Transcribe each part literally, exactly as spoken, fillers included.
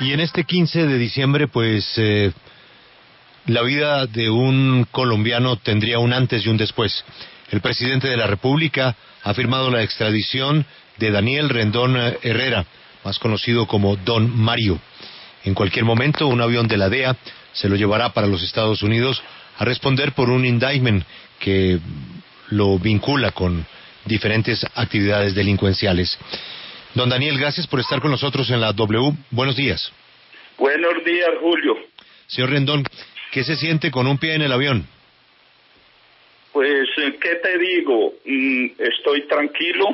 Y en este quince de diciembre, pues, eh, la vida de un colombiano tendría un antes y un después. El presidente de la República ha firmado la extradición de Daniel Rendón Herrera, más conocido como Don Mario. En cualquier momento, un avión de la D E A se lo llevará para los Estados Unidos a responder por un indictment que lo vincula con diferentes actividades delincuenciales. Don Daniel, gracias por estar con nosotros en la W. Buenos días. Buenos días, Julio. Señor Rendón, ¿qué se siente con un pie en el avión? Pues, ¿qué te digo? Mm, estoy tranquilo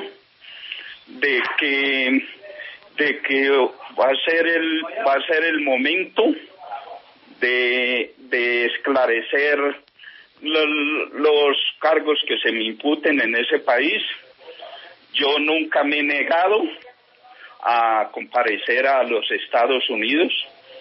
de que de que va a ser el va a ser el momento de de esclarecer lo, los cargos que se me imputen en ese país. Yo nunca me he negado a comparecer a los Estados Unidos,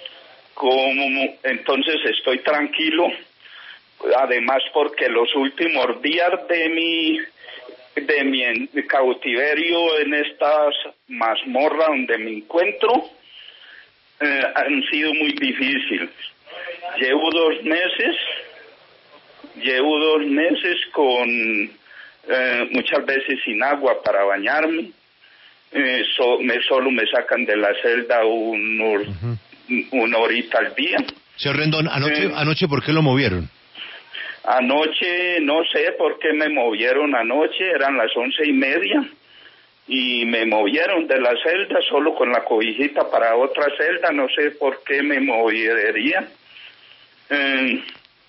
como entonces estoy tranquilo, además porque los últimos días de mi de mi cautiverio en estas mazmorras donde me encuentro eh, han sido muy difíciles. Llevo dos meses, llevo dos meses con eh, muchas veces sin agua para bañarme. Eh, so, me, solo me sacan de la celda unos, uh-huh. una horita al día. Señor Rendón, anoche, eh, anoche ¿por qué lo movieron? Anoche, no sé por qué me movieron anoche, eran las once y media, y me movieron de la celda solo con la cobijita para otra celda, no sé por qué me movería. Eh,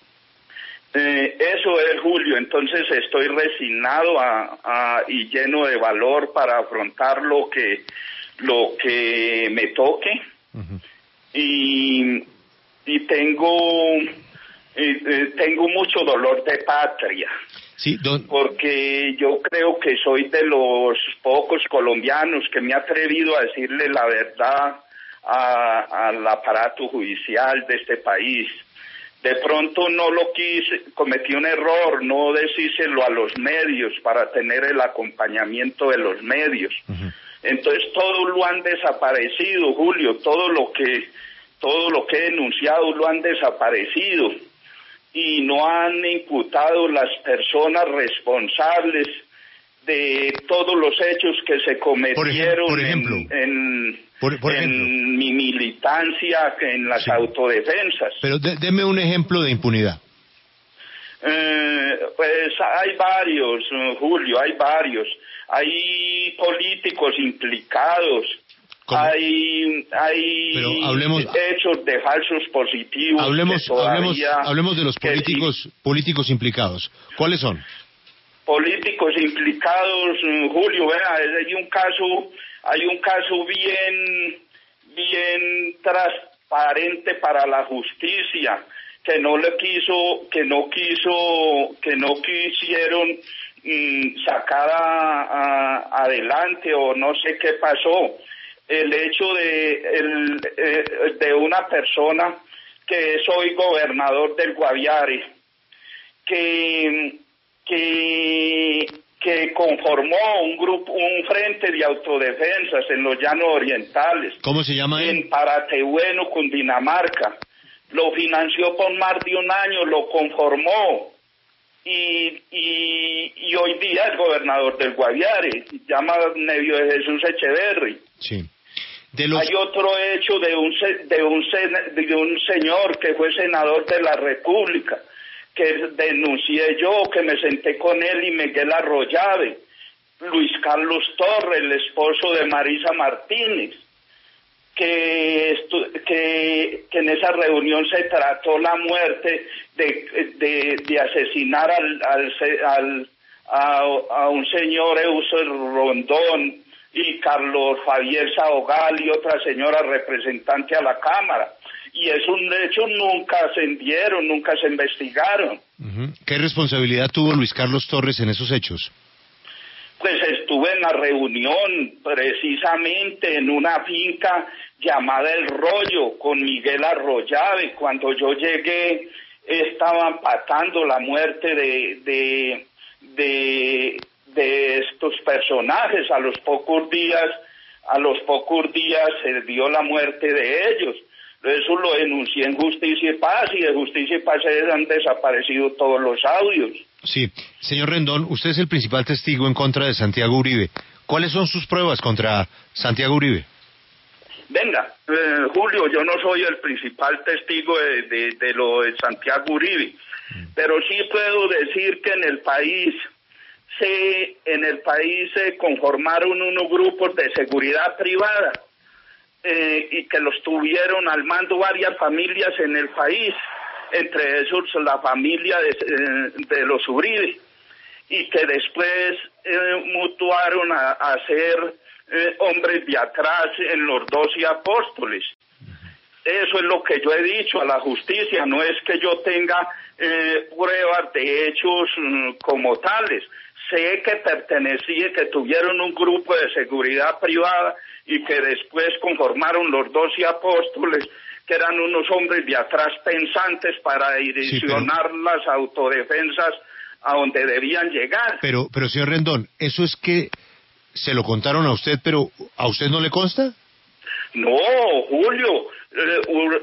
eh, eso es, Julio, entonces estoy resignado a, a, y lleno de valor para afrontar lo que lo que me toque. Uh-huh. y, y tengo eh, eh, tengo mucho dolor de patria. Sí, don... porque yo creo que soy de los pocos colombianos que me he atrevido a decirle la verdad a, al aparato judicial de este país. De pronto no lo quise, cometí un error, no decírselo a los medios para tener el acompañamiento de los medios. Uh-huh. Entonces todo lo han desaparecido, Julio, todo lo que todo lo que he denunciado lo han desaparecido y no han imputado las personas responsables de todos los hechos que se cometieron por ejemplo, en, en, por, por en ejemplo. mi militancia, en las sí. autodefensas. Pero de, deme un ejemplo de impunidad. Eh, pues hay varios, Julio, hay varios. Hay políticos implicados. ¿Cómo? Hay hay Pero hablemos, hechos de falsos positivos. Hablemos, hablemos, hablemos de los políticos sí. políticos implicados. ¿Cuáles son? Políticos implicados, Julio, vea, hay un caso, hay un caso bien, bien transparente para la justicia, que no le quiso, que no quiso, que no quisieron mmm, sacar a, a, adelante o no sé qué pasó. El hecho de, el, eh, de una persona que es hoy gobernador del Guaviare, que, que, que conformó un grupo, un frente de autodefensas en los llanos orientales. ¿Cómo se llama él? En Paratebueno, Cundinamarca. Lo financió por más de un año, lo conformó. Y, y, y hoy día es gobernador del Guaviare, se llama Nevio de Jesús Echeverri. Sí. De los... Hay otro hecho de un de un de un señor que fue senador de la República, que denuncié yo, que me senté con él y Miguel Arroyave, Luis Carlos Torres, el esposo de Marisa Martínez, que estu que, que en esa reunión se trató la muerte de de, de asesinar al al, al a, a un señor Eusebio Rondón y Carlos Javier Saogal y otra señora representante a la Cámara. Y esos hechos nunca ascendieron, nunca se investigaron. Uh-huh. ¿Qué responsabilidad tuvo Luis Carlos Torres en esos hechos? Pues estuve en la reunión, precisamente en una finca llamada El Rollo, con Miguel Arroyave. Cuando yo llegué, estaban patando la muerte de... de, de de estos personajes. A los pocos días a los pocos días se dio la muerte de ellos. Eso lo denuncié en Justicia y Paz, y de Justicia y Paz se han desaparecido todos los audios. Sí, señor Rendón, usted es el principal testigo en contra de Santiago Uribe. ¿Cuáles son sus pruebas contra Santiago Uribe? Venga, eh, Julio, yo no soy el principal testigo de, de, de lo de Santiago Uribe, mm. pero sí puedo decir que en el país se, en el país se conformaron unos grupos de seguridad privada eh, y que los tuvieron al mando varias familias en el país, entre esos la familia de, eh, de los Uribe, y que después eh, mutuaron a, a ser Eh, hombres de atrás en los doce apóstoles. Eso es lo que yo he dicho a la justicia, no es que yo tenga eh, pruebas de hechos mm, como tales. Sé que pertenecía, que tuvieron un grupo de seguridad privada y que después conformaron los doce apóstoles, que eran unos hombres de atrás pensantes para direccionar sí, pero... las autodefensas a donde debían llegar. Pero, pero señor Rendón, eso es que se lo contaron a usted, pero ¿a usted no le consta? No, Julio, eh,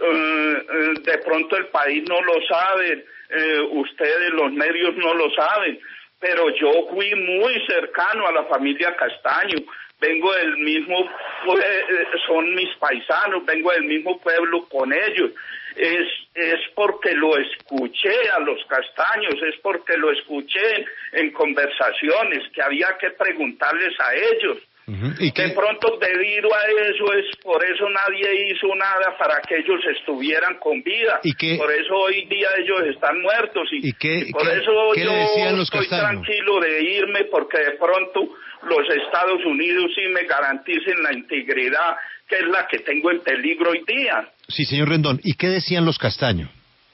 uh, uh, de pronto el país no lo sabe, eh, ustedes los medios no lo saben, pero yo fui muy cercano a la familia Castaño, vengo del mismo, eh, son mis paisanos, vengo del mismo pueblo con ellos. Es, es porque lo escuché a los Castaños, es porque lo escuché en conversaciones, que había que preguntarles a ellos. Uh-huh. ¿Y qué? De pronto, debido a eso, es por eso nadie hizo nada para que ellos estuvieran con vida. ¿Y qué? Por eso hoy día ellos están muertos. Y, ¿Y, qué, y por qué, eso ¿qué yo le decían los estoy Castaños? tranquilo de irme, porque de pronto los Estados Unidos sí me garanticen la integridad, que es la que tengo en peligro hoy día. Sí, señor Rendón, ¿y qué decían los Castaño?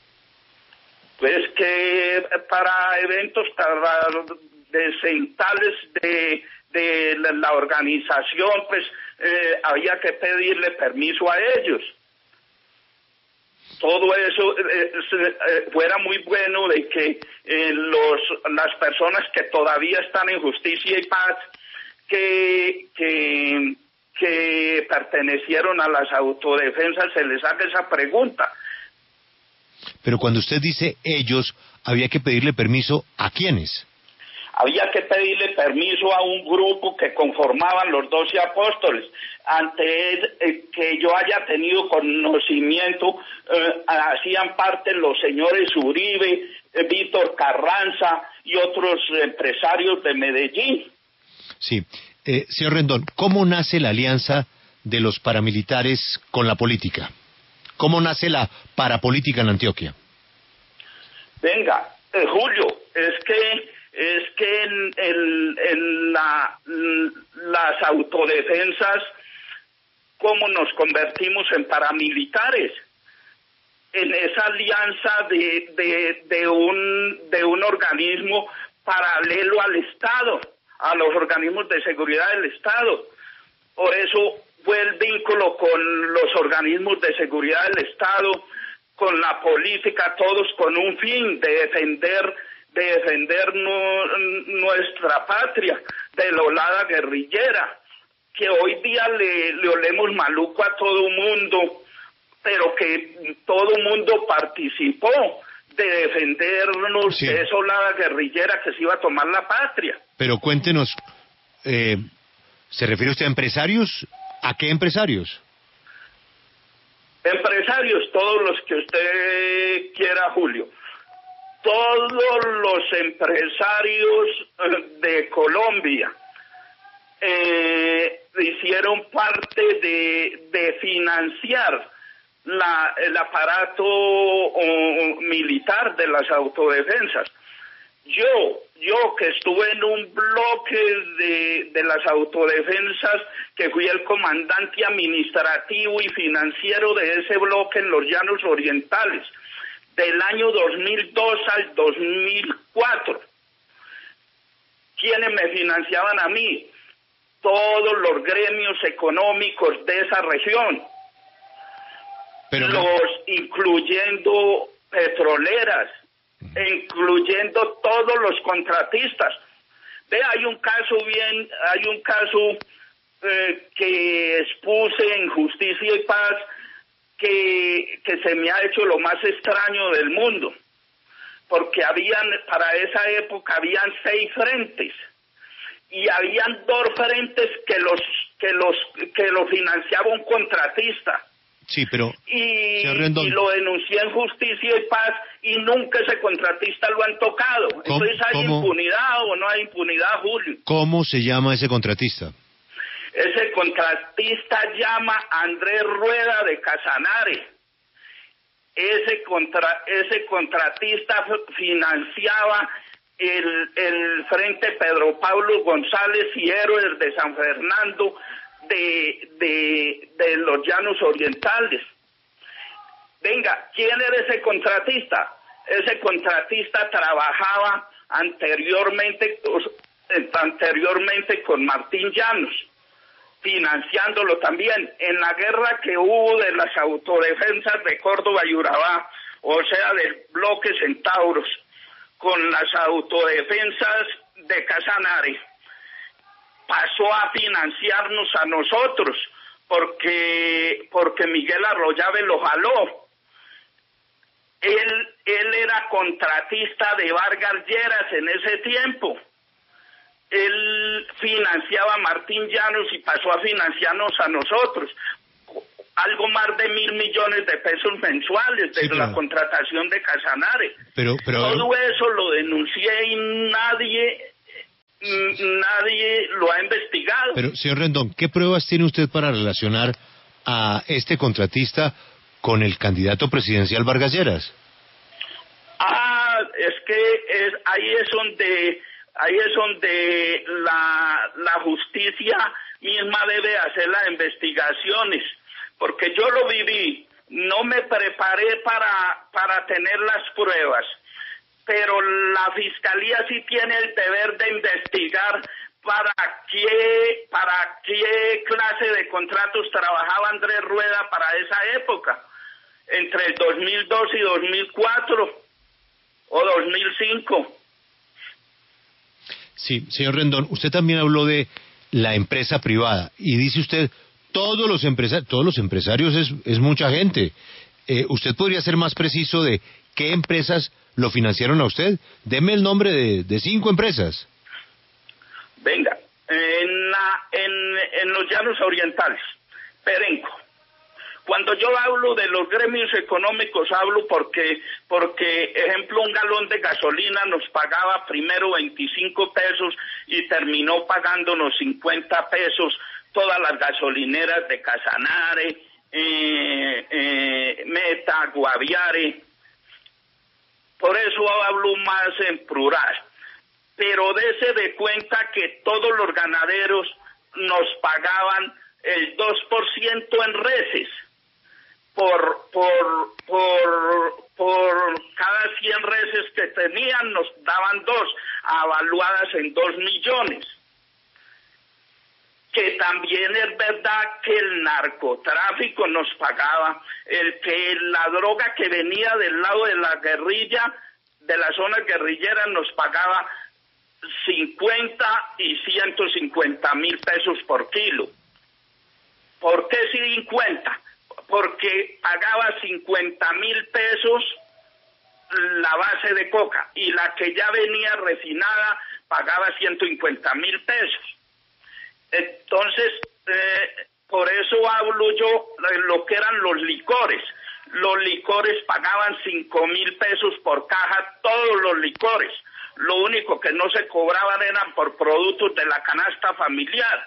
Pues que para eventos decentales de, de la, la organización, pues eh, había que pedirle permiso a ellos. Todo eso eh, eh, fuera muy bueno de que eh, los las personas que todavía están en Justicia y Paz, que que que pertenecieron a las autodefensas, se les haga esa pregunta. Pero cuando usted dice ellos, había que pedirle permiso ¿a quiénes? Había que pedirle permiso a un grupo que conformaban los doce apóstoles. Antes eh, que yo haya tenido conocimiento, eh, hacían parte los señores Uribe, eh, Víctor Carranza y otros empresarios de Medellín. Sí. Eh, señor Rendón, ¿cómo nace la alianza de los paramilitares con la política? ¿Cómo nace la parapolítica en Antioquia? Venga, eh, Julio, es que es que en, en, en la, las autodefensas, ¿cómo nos convertimos en paramilitares? En esa alianza de, de, de, un, de un organismo paralelo al Estado, a los organismos de seguridad del Estado. Por eso fue el vínculo con los organismos de seguridad del Estado, con la política, todos con un fin de defender de defender nu, nuestra patria de la olada guerrillera, que hoy día le, le olemos maluco a todo mundo, pero que todo mundo participó de defendernos sí. de esa olada guerrillera que se iba a tomar la patria. Pero cuéntenos, eh, ¿se refiere usted a empresarios? ¿A qué empresarios? Empresarios, todos los que usted quiera, Julio. Todos los empresarios de Colombia eh, hicieron parte de, de financiar la, el aparato uh, militar de las autodefensas. Yo, yo que estuve en un bloque de, de las autodefensas, que fui el comandante administrativo y financiero de ese bloque en los Llanos Orientales, del año dos mil dos al dos mil cuatro. ¿Quiénes me financiaban a mí? Todos los gremios económicos de esa región. Pero no. Los incluyendo petroleras, incluyendo todos los contratistas. Ve, hay un caso bien, hay un caso eh, que expuse en Justicia y Paz que, que se me ha hecho lo más extraño del mundo, porque habían, para esa época habían seis frentes, y habían dos frentes que los que los que lo financiaba un contratista. Sí, pero y, y lo denuncié en Justicia y Paz y nunca ese contratista lo han tocado. Entonces, ¿hay ¿cómo, impunidad o no hay impunidad, Julio? ¿Cómo se llama ese contratista? Ese contratista llama Andrés Rueda de Casanare. Ese contra ese contratista financiaba el, el Frente Pedro Pablo González y Héroes de San Fernando de, de, de los Llanos Orientales. Venga, ¿quién era ese contratista? Ese contratista trabajaba anteriormente, anteriormente con Martín Llanos, financiándolo también en la guerra que hubo de las autodefensas de Córdoba y Urabá, o sea, del bloque Centauros, con las autodefensas de Casanare. Pasó a financiarnos a nosotros, porque, porque Miguel Arroyave lo jaló. Él, él era contratista de Vargas Lleras en ese tiempo. Él financiaba a Martín Llanos y pasó a financiarnos a nosotros. Algo más de mil millones de pesos mensuales de sí, la contratación de Casanare. Pero, pero, Todo eso lo denuncié y nadie, nadie lo ha investigado. Pero, señor Rendón, ¿qué pruebas tiene usted para relacionar a este contratista con el candidato presidencial Vargas Lleras? Ah, es que es, ahí es donde... Ahí es donde la, la justicia misma debe hacer las investigaciones, porque yo lo viví, no me preparé para, para tener las pruebas, pero la Fiscalía sí tiene el deber de investigar para qué, para qué clase de contratos trabajaba Andrés Rueda para esa época, entre el dos mil dos y dos mil cuatro o dos mil cinco. Sí, señor Rendón, usted también habló de la empresa privada y dice usted, todos los empresarios, todos los empresarios es, es mucha gente. Eh, ¿Usted podría ser más preciso de qué empresas lo financiaron a usted? Deme el nombre de, de cinco empresas. Venga, en, la, en, en los Llanos Orientales, Perenco. Cuando yo hablo de los gremios económicos, hablo porque, porque, ejemplo, un galón de gasolina nos pagaba primero veinticinco pesos y terminó pagándonos cincuenta pesos todas las gasolineras de Casanare, eh, eh, Meta, Guaviare. Por eso hablo más en plural. Pero dése de cuenta que todos los ganaderos nos pagaban el dos por ciento en reses. Por, por, por, por cada cien reses que tenían nos daban dos, avaluadas en dos millones. Que también es verdad que el narcotráfico nos pagaba, el que la droga que venía del lado de la guerrilla, de las zonas guerrilleras, nos pagaba cincuenta y ciento cincuenta mil pesos por kilo. ¿Por qué cincuenta? Porque pagaba cincuenta mil pesos la base de coca y la que ya venía refinada pagaba ciento cincuenta mil pesos. Entonces, eh, por eso hablo yo de lo que eran los licores. Los licores pagaban cinco mil pesos por caja, todos los licores. Lo único que no se cobraban eran por productos de la canasta familiar.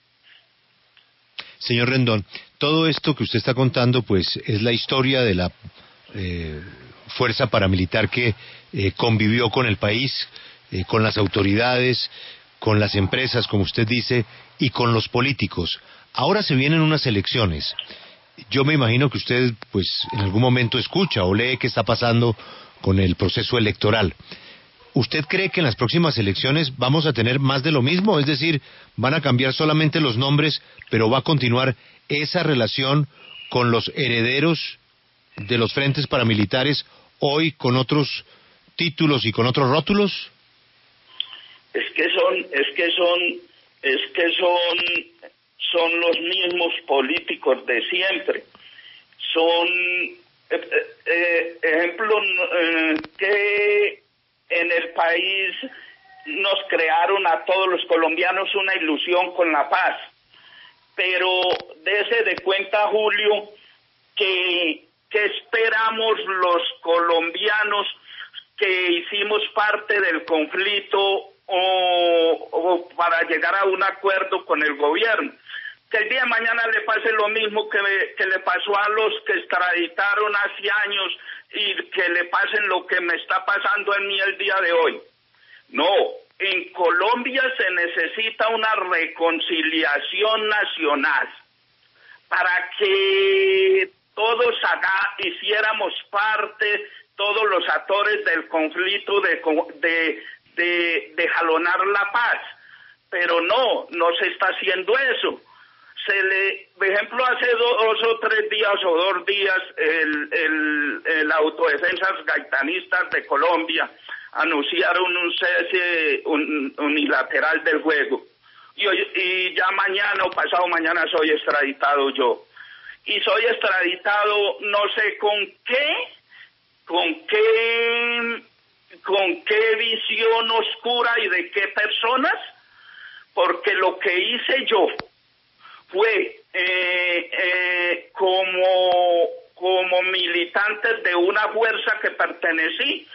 Señor Rendón, todo esto que usted está contando, pues, es la historia de la eh, fuerza paramilitar que eh, convivió con el país, eh, con las autoridades, con las empresas, como usted dice, y con los políticos. Ahora se vienen unas elecciones. Yo me imagino que usted, pues, en algún momento escucha o lee qué está pasando con el proceso electoral. ¿Usted cree que en las próximas elecciones vamos a tener más de lo mismo? Es decir, van a cambiar solamente los nombres, pero va a continuar esa relación con los herederos de los frentes paramilitares, hoy con otros títulos y con otros rótulos. Es que son, es que son, es que son, son los mismos políticos de siempre. Son, eh, eh, ejemplo, eh, que en el país nos crearon a todos los colombianos una ilusión con la paz. Pero dése de cuenta, Julio, que, que esperamos los colombianos que hicimos parte del conflicto o, o para llegar a un acuerdo con el gobierno. Que el día de mañana le pase lo mismo que, que le pasó a los que extraditaron hace años y que le pasen lo que me está pasando a mí el día de hoy. No, en Colombia se necesita una reconciliación nacional para que todos haga, hiciéramos parte, todos los actores del conflicto de, de, de, de jalonar la paz. Pero no, no se está haciendo eso. Se le, por ejemplo, hace dos o tres días o dos días, el, el, el Autodefensas Gaitanistas de Colombia anunciaron un cese un, unilateral del juego. Y, hoy, y ya mañana o pasado mañana soy extraditado yo. Y soy extraditado no sé con qué, con qué, con qué visión oscura y de qué personas, porque lo que hice yo fue eh, eh, como, como militante de una fuerza que pertenecí,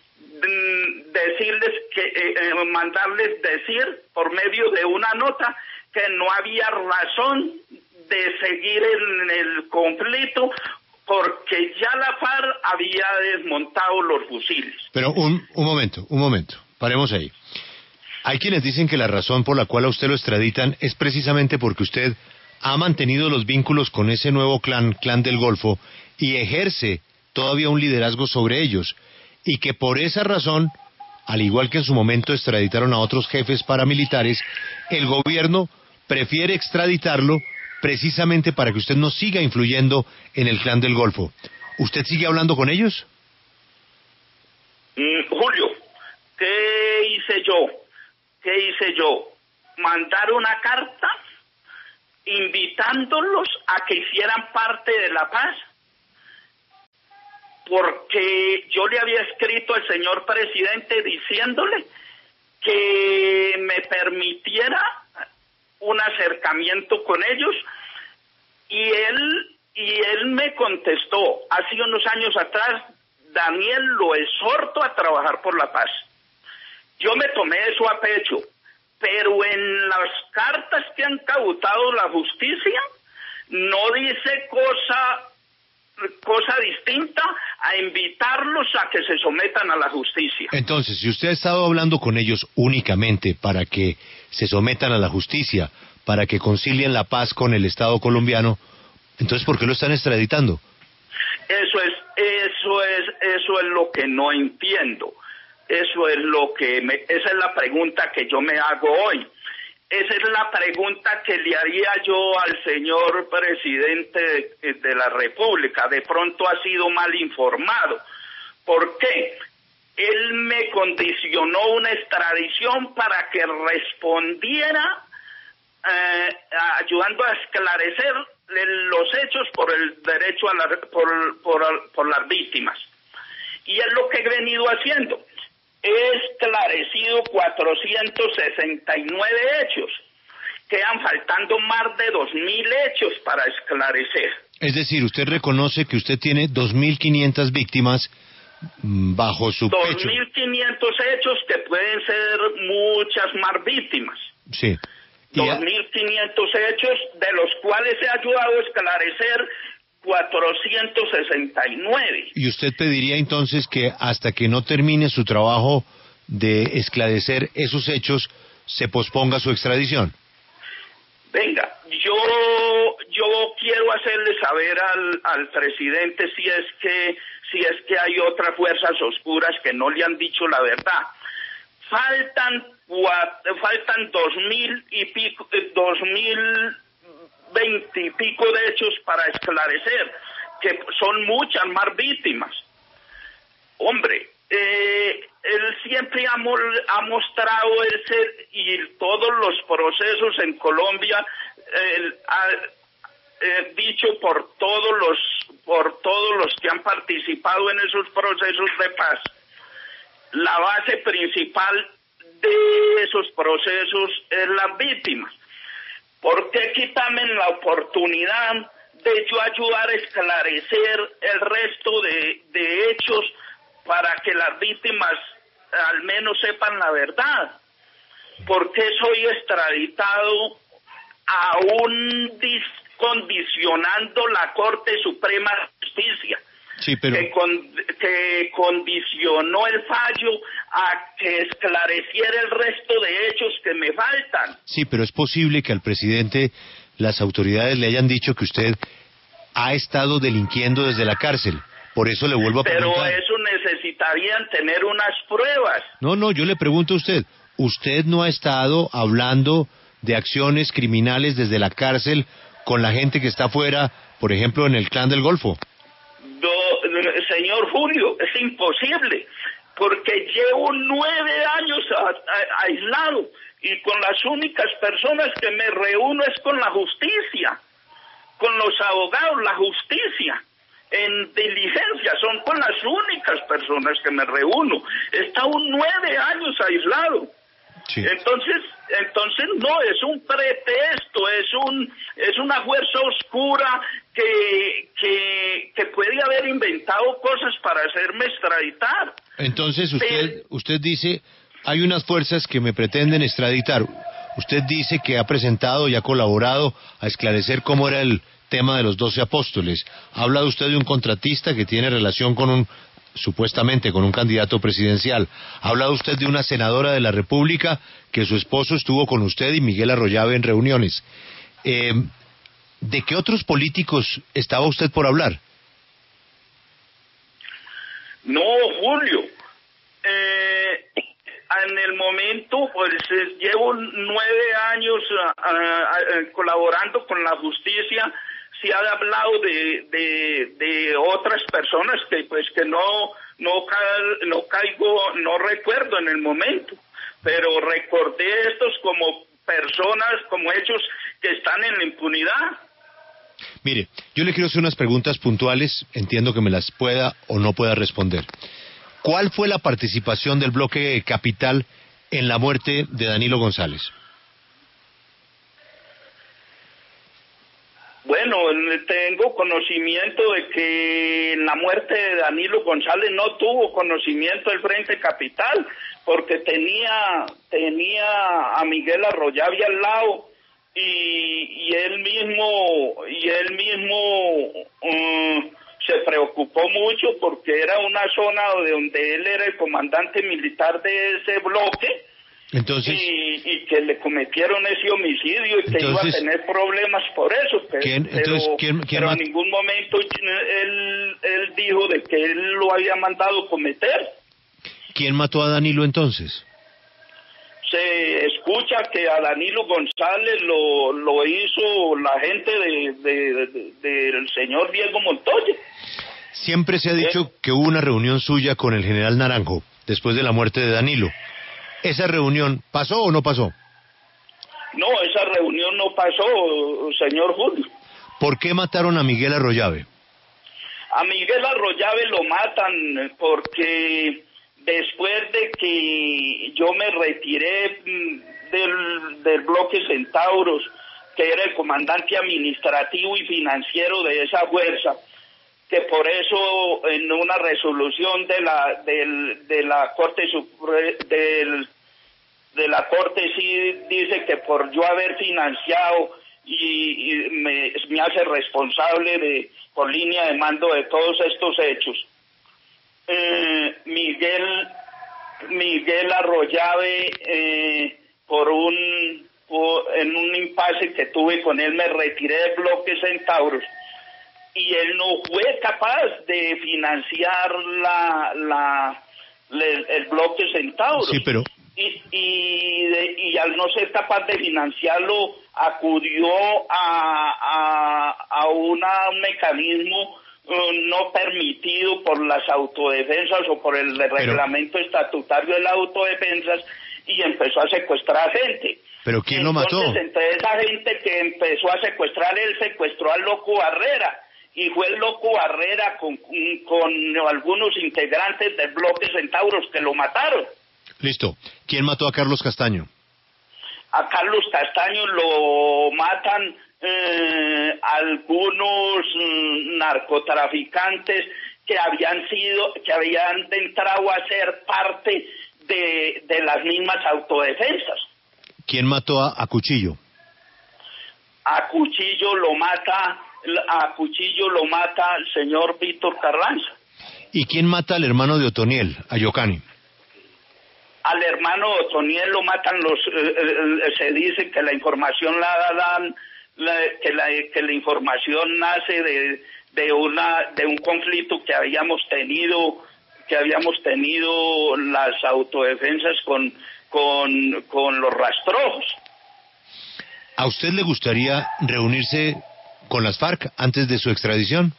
decirles que eh, eh, mandarles decir por medio de una nota que no había razón de seguir en el conflicto porque ya la FARC había desmontado los fusiles. Pero un, un momento, un momento, paremos ahí. Hay quienes dicen que la razón por la cual a usted lo extraditan es precisamente porque usted ha mantenido los vínculos con ese nuevo clan, clan del Golfo, y ejerce todavía un liderazgo sobre ellos, y que por esa razón, al igual que en su momento extraditaron a otros jefes paramilitares, el gobierno prefiere extraditarlo precisamente para que usted no siga influyendo en el clan del Golfo. ¿Usted sigue hablando con ellos? Mm, Julio, ¿qué hice yo? ¿Qué hice yo? Mandar una carta invitándolos a que hicieran parte de la paz, porque yo le había escrito al señor presidente diciéndole que me permitiera un acercamiento con ellos, y él y él me contestó hace unos años atrás: Daniel, lo exhorto a trabajar por la paz. Yo me tomé eso a pecho, pero en las cartas que han cautado la justicia no dice cosa cosa distinta a invitarlos a que se sometan a la justicia. Entonces, si usted ha estado hablando con ellos únicamente para que se sometan a la justicia, para que concilien la paz con el Estado colombiano, entonces ¿por qué lo están extraditando? Eso es, eso es, eso es lo que no entiendo. Eso es lo que me, esa es la pregunta que yo me hago hoy. Esa es la pregunta que le haría yo al señor presidente de, de la República. De pronto ha sido mal informado. ¿Por qué? Él me condicionó una extradición para que respondiera eh, ayudando a esclarecer los hechos por el derecho a la, por, por, por las víctimas. Y es lo que he venido haciendo. He esclarecido cuatrocientos sesenta y nueve hechos. Quedan faltando más de dos mil hechos para esclarecer. Es decir, usted reconoce que usted tiene dos mil quinientas víctimas bajo su pecho. dos mil quinientos hechos que pueden ser muchas más víctimas. Sí. dos mil quinientos hechos, de los cuales he ayudado a esclarecer cuatrocientos sesenta y nueve. ¿Y usted pediría entonces que hasta que no termine su trabajo de esclarecer esos hechos, se posponga su extradición? Venga, yo yo quiero hacerle saber al, al presidente si es que si es que hay otras fuerzas oscuras que no le han dicho la verdad. Faltan cuatro, faltan dos mil y pico, dos mil veinte y pico de hechos para esclarecer, que son muchas más víctimas. Hombre, eh, él siempre ha, ha mostrado ese, y todos los procesos en Colombia eh, ha, eh, dicho por todos los por todos los que han participado en esos procesos de paz. La base principal de esos procesos es las víctimas. ¿Por qué quitarme la oportunidad de yo ayudar a esclarecer el resto de, de hechos para que las víctimas al menos sepan la verdad? ¿Por qué soy extraditado aún condicionando la Corte Suprema de Justicia? Sí, pero... que, con, que condicionó el fallo a que esclareciera el resto de hechos que me faltan. Sí, pero es posible que al presidente las autoridades le hayan dicho que usted ha estado delinquiendo desde la cárcel. Por eso le vuelvo a preguntar. Pero eso necesitarían tener unas pruebas. No, no, yo le pregunto a usted. ¿Usted no ha estado hablando de acciones criminales desde la cárcel con la gente que está afuera, por ejemplo, en el Clan del Golfo? Do, señor Julio, es imposible, porque llevo nueve años a, a, aislado y con las únicas personas que me reúno es con la justicia, con los abogados, la justicia. En diligencia son con las únicas personas que me reúno. He estado nueve años aislado. Sí. Entonces, entonces no, es un pretexto, es un es una fuerza oscura que, que, que puede haber inventado cosas para hacerme extraditar. Entonces usted, Pero, usted dice, hay unas fuerzas que me pretenden extraditar. Usted dice que ha presentado y ha colaborado a esclarecer cómo era el tema de los doce apóstoles. Ha hablado usted de un contratista que tiene relación con un, supuestamente, con un candidato presidencial. Ha hablado usted de una senadora de la República que su esposo estuvo con usted y Miguel Arroyave en reuniones. Eh, ¿De qué otros políticos estaba usted por hablar? No, Julio. Eh, en el momento, pues llevo nueve años uh, uh, colaborando con la justicia. Se ha hablado de, de, de otras personas que pues que no no ca, no caigo, no recuerdo en el momento, pero recordé estos como personas, como hechos que están en la impunidad. Mire, yo le quiero hacer unas preguntas puntuales, entiendo que me las pueda o no pueda responder. ¿Cuál fue la participación del Bloque Capital en la muerte de Danilo González? Bueno, tengo conocimiento de que en la muerte de Danilo González no tuvo conocimiento el Frente Capital, porque tenía tenía a Miguel Arroyave al lado y, y él mismo y él mismo um, se preocupó mucho porque era una zona donde él era el comandante militar de ese bloque. Entonces, y, y que le cometieron ese homicidio y que entonces, iba a tener problemas por eso, pero, ¿quién, entonces, pero, ¿quién, quién pero en ningún momento él, él dijo de que él lo había mandado cometer. ¿Quién mató a Danilo entonces? Se escucha que a Danilo González lo, lo hizo la gente de, de, de, de, del señor Diego Montoya. Siempre se ha dicho ¿Eh? que hubo una reunión suya con el general Naranjo después de la muerte de Danilo. ¿Esa reunión pasó o no pasó? No, esa reunión no pasó, señor Julio. ¿Por qué mataron a Miguel Arroyave? A Miguel Arroyave lo matan porque después de que yo me retiré del, del bloque Centauros, que era el comandante administrativo y financiero de esa fuerza, que por eso en una resolución de la del, de la Corte del, de la Corte sí dice que por yo haber financiado y, y me, me hace responsable de por línea de mando de todos estos hechos. Eh, Miguel Miguel Arroyave eh, por un por, en un impasse que tuve con él me retiré del bloque Centauros. Y él no fue capaz de financiar la, la, le, el bloque Centauros. Sí, pero... Y, y, de, y al no ser capaz de financiarlo, acudió a, a, a una, un mecanismo uh, no permitido por las autodefensas o por el pero... reglamento estatutario de las autodefensas y empezó a secuestrar gente. ¿Pero quién lo mató? Entonces, entre esa gente que empezó a secuestrar, él secuestró al Loco Barrera, y fue el Loco Barrera con, con algunos integrantes del bloque Centauros que lo mataron. Listo. ¿Quién mató a Carlos Castaño? A Carlos Castaño lo matan eh, algunos mm, narcotraficantes que habían sido, que habían entrado a ser parte de, de las mismas autodefensas. ¿Quién mató a, a Cuchillo? A Cuchillo lo mata, a Cuchillo lo mata el señor Víctor Carranza. ¿Y quién mata al hermano de Otoniel, a Yocani? Al hermano Otoniel lo matan los, eh, eh, se dice que la información la dan, la, que, la, que la información nace de, de una, de un conflicto que habíamos tenido, que habíamos tenido las autodefensas con, con, con los rastrojos. ¿A usted le gustaría reunirse con las FARC antes de su extradición?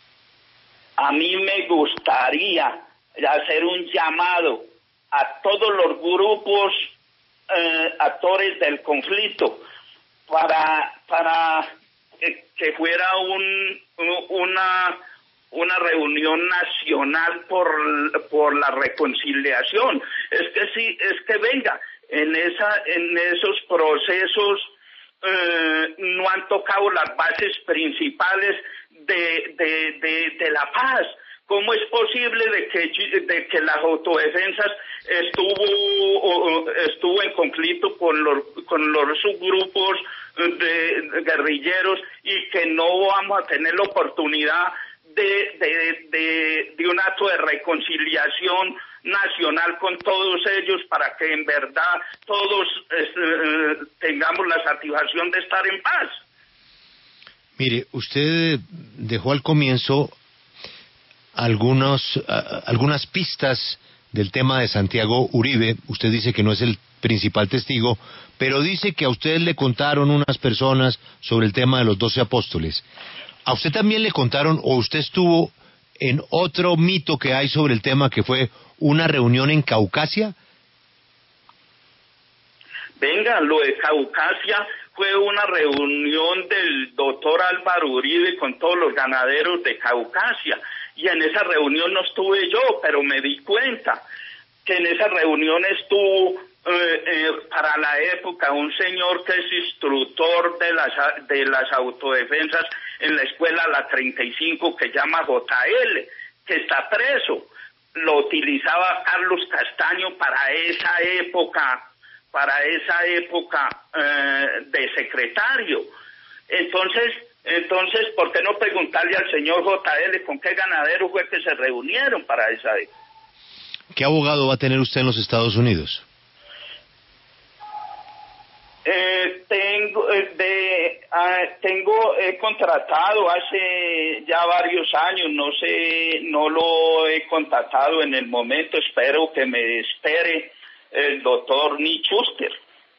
A mí me gustaría hacer un llamado a todos los grupos eh, actores del conflicto para para que, que fuera un una una reunión nacional por por la reconciliación. Es que sí, es que venga, en esa en esos procesos eh, no han tocado las bases principales de de de, de la paz. ¿Cómo es posible de que de que las autodefensas estuvo estuvo en conflicto con los con los subgrupos de guerrilleros y que no vamos a tener la oportunidad de de de, de un acto de reconciliación nacional con todos ellos para que en verdad todos eh, tengamos la satisfacción de estar en paz? Mire, usted dejó al comienzo algunos uh, algunas pistas del tema de Santiago Uribe. Usted dice que no es el principal testigo, pero dice que a usted le contaron unas personas sobre el tema de los doce apóstoles. ¿A usted también le contaron o usted estuvo en otro mito que hay sobre el tema, que fue una reunión en Caucasia? Venga, lo de Caucasia fue una reunión del doctor Álvaro Uribe con todos los ganaderos de Caucasia. Y en esa reunión no estuve yo, pero me di cuenta que en esa reunión estuvo eh, eh, para la época un señor que es instructor de las de las autodefensas en la escuela La treinta y cinco, que llama J L, que está preso. Lo utilizaba Carlos Castaño para esa época, para esa época eh, de secretario. Entonces, Entonces, ¿por qué no preguntarle al señor J L con qué ganadero fue que se reunieron para esa época? ¿Qué abogado va a tener usted en los Estados Unidos? Eh, tengo, de, uh, tengo, he contratado hace ya varios años, no sé, no lo he contratado en el momento, espero que me espere el doctor Nick Schuster.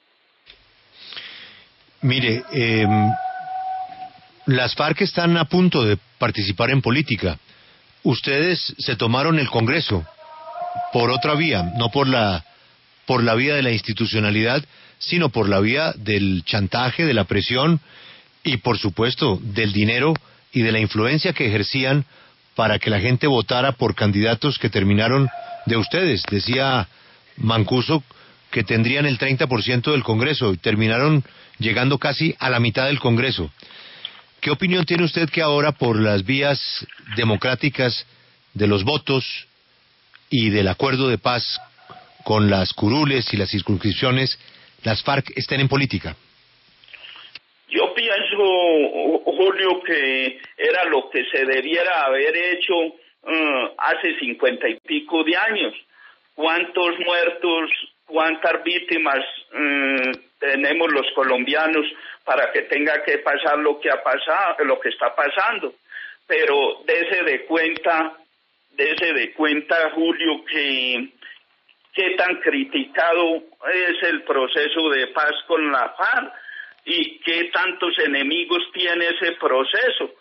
Mire, eh... las FARC están a punto de participar en política. Ustedes se tomaron el Congreso por otra vía, no por la por la vía de la institucionalidad, sino por la vía del chantaje, de la presión y, por supuesto, del dinero y de la influencia que ejercían para que la gente votara por candidatos que terminaron de ustedes. Decía Mancuso que tendrían el treinta por ciento del Congreso y terminaron llegando casi a la mitad del Congreso. ¿Qué opinión tiene usted que ahora, por las vías democráticas de los votos y del acuerdo de paz con las curules y las circunscripciones, las FARC estén en política? Yo pienso, Julio, que era lo que se debiera haber hecho uh, hace cincuenta y pico de años. ¿Cuántos muertos, cuántas víctimas uh, tenemos los colombianos para que tenga que pasar lo que ha pasado, lo que está pasando? Pero dése de cuenta, dése de cuenta, Julio, que qué tan criticado es el proceso de paz con la FARC y qué tantos enemigos tiene ese proceso,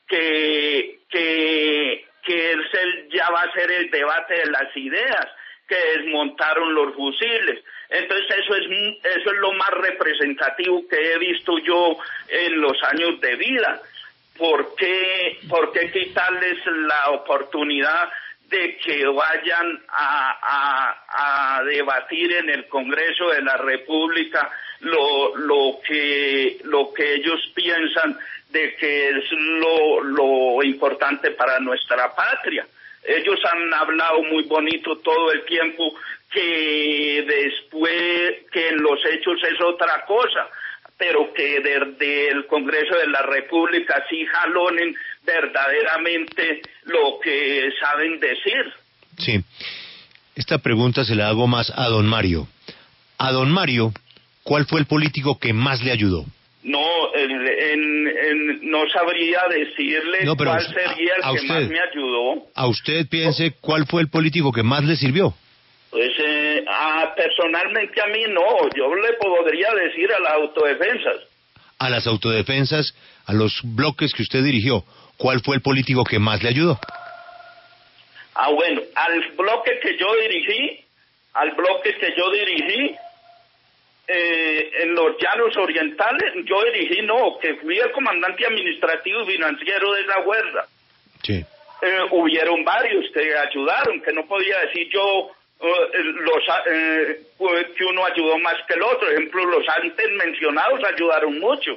que que que él ya va a ser el debate de las ideas, que desmontaron los fusiles. Entonces eso es eso es lo más representativo que he visto yo en los años de vida. ¿Por qué, por qué quitarles la oportunidad de que vayan a, a, a debatir en el Congreso de la República lo, lo que lo que ellos piensan de que es lo, lo importante para nuestra patria? Ellos han hablado muy bonito todo el tiempo, que después, que en los hechos es otra cosa, pero que desde el Congreso de la República sí jalonen verdaderamente lo que saben decir. Sí. Esta pregunta se la hago más a don Mario. A don Mario, ¿cuál fue el político que más le ayudó? No, en, en, en, no sabría decirle no, cuál sería el a, a que usted, más me ayudó. A usted piense, ¿cuál fue el político que más le sirvió? Pues eh, a, personalmente a mí no, yo le podría decir a las autodefensas. A las autodefensas, a los bloques que usted dirigió, ¿cuál fue el político que más le ayudó? Ah, bueno, al bloque que yo dirigí, al bloque que yo dirigí, eh, en los Llanos Orientales, yo dirigí, no, que fui el comandante administrativo y financiero de esa huerta. Sí. Eh, hubieron varios que ayudaron, que no podía decir yo uh, los eh, que uno ayudó más que el otro. Por ejemplo, los antes mencionados ayudaron mucho.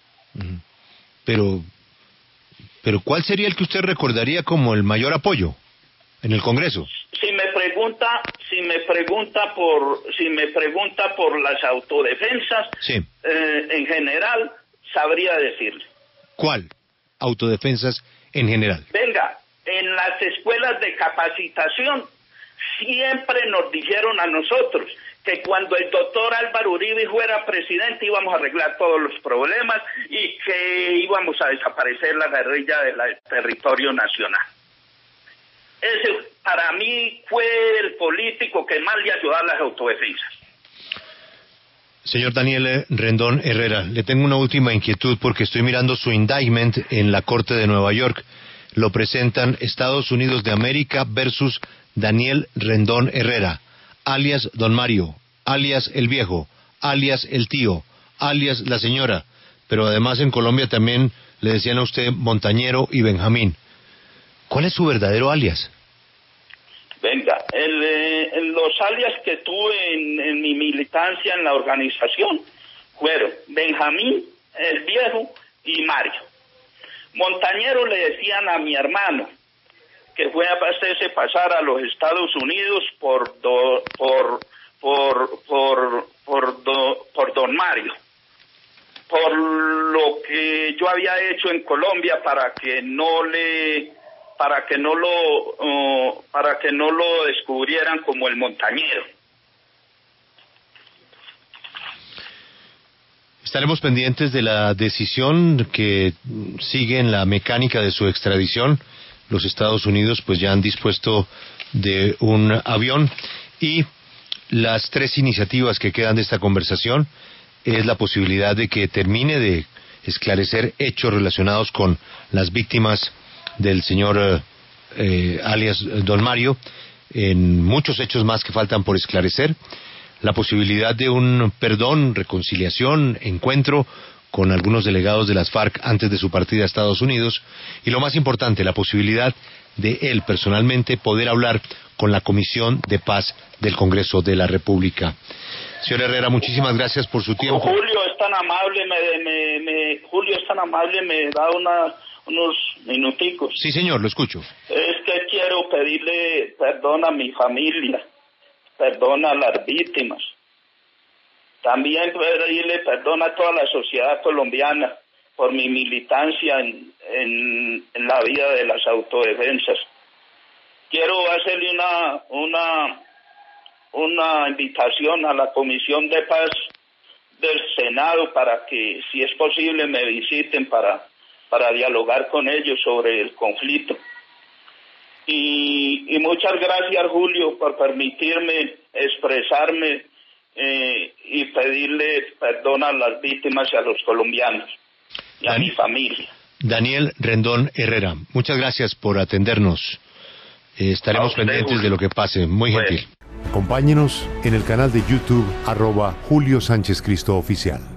Pero, pero ¿cuál sería el que usted recordaría como el mayor apoyo en el Congreso? Si me pregunta, si me pregunta por, si me pregunta por las autodefensas, sí. eh, en general, sabría decirle. ¿Cuál? Autodefensas en general. Venga, en las escuelas de capacitación siempre nos dijeron a nosotros que cuando el doctor Álvaro Uribe fuera presidente íbamos a arreglar todos los problemas y que íbamos a desaparecer la guerrilla del territorio nacional. Ese para mí fue el político que más le ayudó a las autodefensas. Señor Daniel Rendón Herrera, le tengo una última inquietud porque estoy mirando su indictment en la Corte de Nueva York. Lo presentan Estados Unidos de América versus Daniel Rendón Herrera, alias Don Mario, alias El Viejo, alias El Tío, alias La Señora, pero además en Colombia también le decían a usted Montañero y Benjamín. ¿Cuál es su verdadero alias? Venga, el, eh, los alias que tuve en, en mi militancia en la organización fueron Benjamín, El Viejo y Mario. Montañero le decían a mi hermano, que fue a hacerse pasar a los Estados Unidos por do, por por por por, do, por Don Mario, por lo que yo había hecho en Colombia para que no le para que no lo uh, para que no lo descubrieran como el Montañero. Estaremos pendientes de la decisión que sigue en la mecánica de su extradición. Los Estados Unidos pues ya han dispuesto de un avión y las tres iniciativas que quedan de esta conversación es la posibilidad de que termine de esclarecer hechos relacionados con las víctimas del señor eh, alias Don Mario, en muchos hechos más que faltan por esclarecer, la posibilidad de un perdón, reconciliación, encuentro con algunos delegados de las FARC antes de su partida a Estados Unidos, y lo más importante, la posibilidad de él personalmente poder hablar con la Comisión de Paz del Congreso de la República. Señor Herrera, muchísimas gracias por su tiempo. Julio es tan amable, me, me, me, Julio es tan amable, me da una, unos minuticos. Sí, señor, lo escucho. Es que quiero pedirle perdón a mi familia, perdón a las víctimas. También pedirle perdón a toda la sociedad colombiana por mi militancia en, en, en la vida de las autodefensas. Quiero hacerle una, una, una invitación a la Comisión de Paz del Senado para que, si es posible, me visiten para, para dialogar con ellos sobre el conflicto. Y, y muchas gracias, Julio, por permitirme expresarme eh, y pedirle perdón a las víctimas y a los colombianos y a Dan- mi familia. Daniel Rendón Herrera, muchas gracias por atendernos. Eh, estaremos usted, pendientes Julio. de lo que pase. Muy gentil. Bueno. Acompáñenos en el canal de YouTube arroba Julio Sánchez Cristo Oficial.